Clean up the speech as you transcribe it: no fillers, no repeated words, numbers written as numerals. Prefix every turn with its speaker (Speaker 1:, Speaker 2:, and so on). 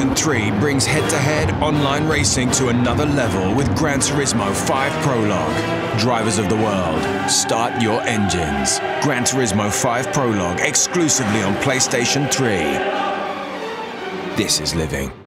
Speaker 1: PlayStation 3 brings head-to-head online racing to another level with Gran Turismo 5 Prologue. Drivers of the world, start your engines. Gran Turismo 5 Prologue exclusively on PlayStation 3. This is living.